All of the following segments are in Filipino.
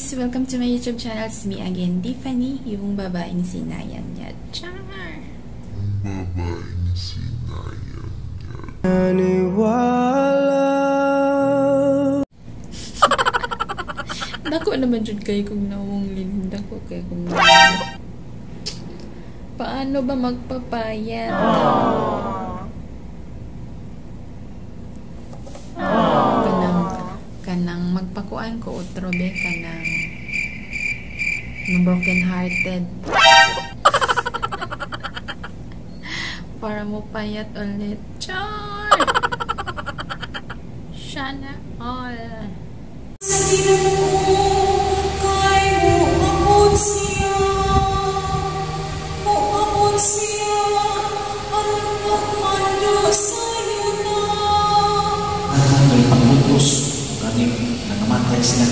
guys! Welcome to my YouTube channel. It's me again, Tiffany, yung babaeng sinayan niya. Char! Babaeng sinayan niya. Naniwala. Dako naman dyan kayo kung nawong dako kayo kung paano ba magpapayat? Kanang magpakuan ko utro be kanang broken hearted para mo payat ulit. Char! Sana all. May pangbutos kaning nangamatay sila.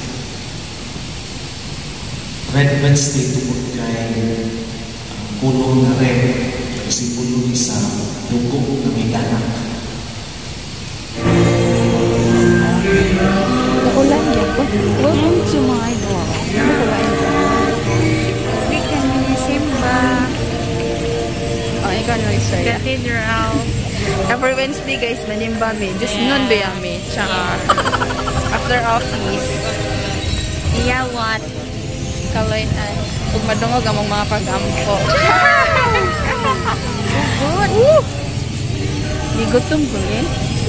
Red Wednesday tungkol kay kulong na red simbolo ni sa dugo na may anak. Nakulan niya po. Welcome to my vlog. We can simba. Oh, ikaw na sorry. Cathedral. Every Wednesday guys, manimba mi. Just nun ba yami. Char. After office. Yeah, what? Kaloinan. Kung madungog among mga pag-ampo. Good. Bigutom ko rin.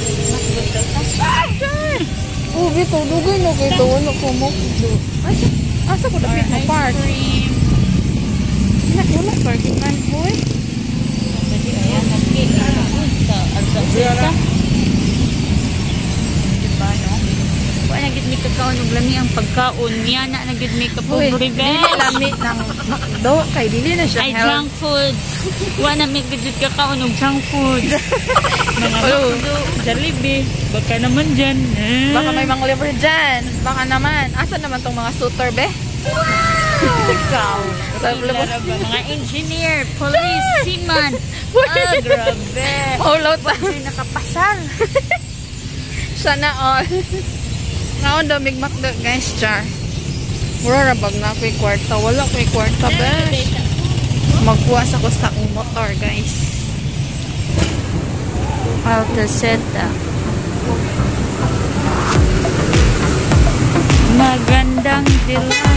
Oh, bito. Dugay na kayo ito. Wala ko mo. Asa ko dapit mo park? Wala parking man po eh. Jadi ayan, nag-gate sa Arda-Seta. Diba, no? Kung nagid may kakaon, lami ang pagkaon. Niya na nagid may kapobre, guys. Dili lami ng McDo. Kay dili na siya ay junk food. Wa na may gid kakaon og junk food. Mga McDo, Jollibee. Baka naman dyan. Baka may mga liver dyan. Baka naman. Asa naman tong mga suitor, be? Ikaw. Mga engineer, police, seaman. Ah, grabe. Maulaw ta. Bakit nakapasal? Sana all. Ngaon daw mig McDo, guys, char. Mura rabag na ako'y kwarta. Wala ako'y kwarta, be. Magkuwas ako sa akong motor, guys. Alta-Seta. Magandang dilag.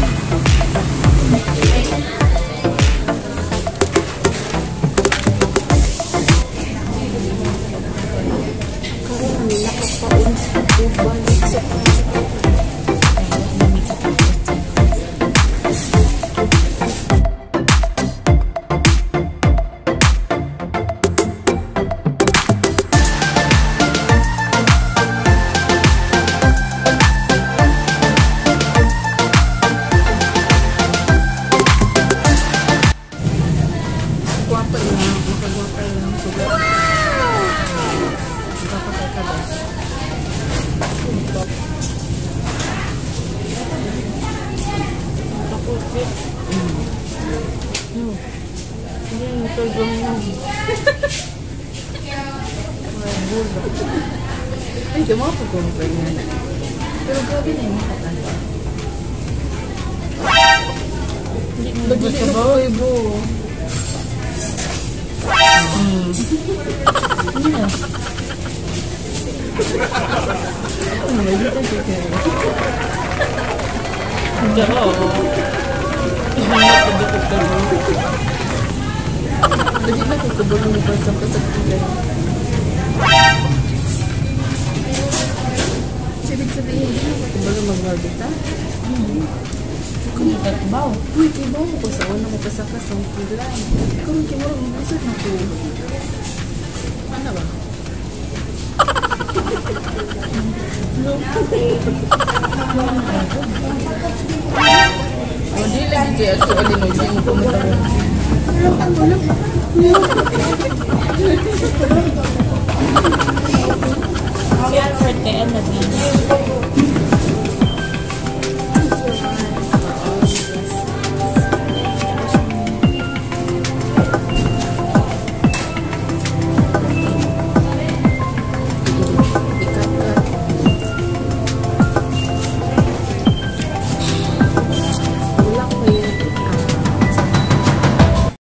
Ay, di mo ako kumpay nga na. Pero grabe na yung makatan. Lagi na ba, ibo? Ako na, hindi tayo kayo. Hindi ako. Lagi na ko kabulong na pasang-pasang tulad. Ibig sabihin, kabalo mag-barbita? Kung nagtatbaw. Uy, ibaw mo ko sa una mo pasakas ng kulay. Kung kimuro mo busod na ko. Ano ba? O, di lagi kaya sa alinog. Di mo pumunta mo. Kaya pertean na din.